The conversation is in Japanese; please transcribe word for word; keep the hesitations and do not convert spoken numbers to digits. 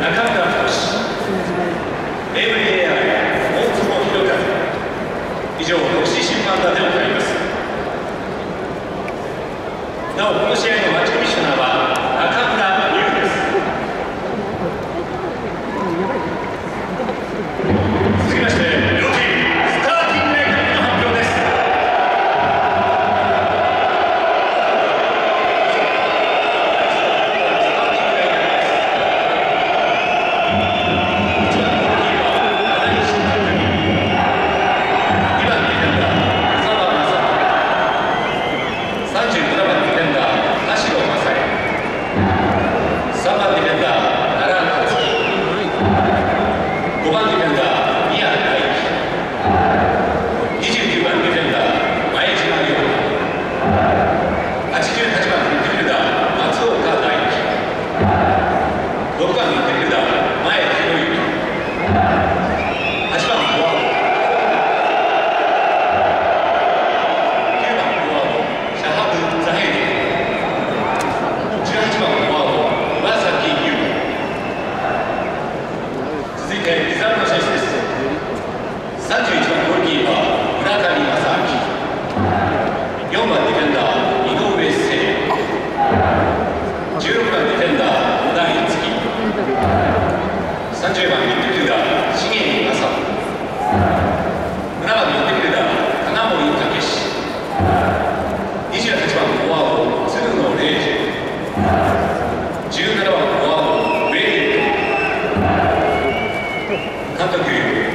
以上、独自審判団で行います。なお、この試合のマッチコミッショナーは中村優です。続きまして、両チームスターティングラインナップの発表です。さんじゅういちばんゴールキーパー村上正明、よんばんディフェンダー井上誠也、じゅうろくばんディフェンダー小田樹、さんじゅうばんミッドフィルダー重見正人、ななばんミッドフィルダー金森武史、にじゅうはちばんフォワード鶴野礼二、じゅうななばんフォワードウェイト、監督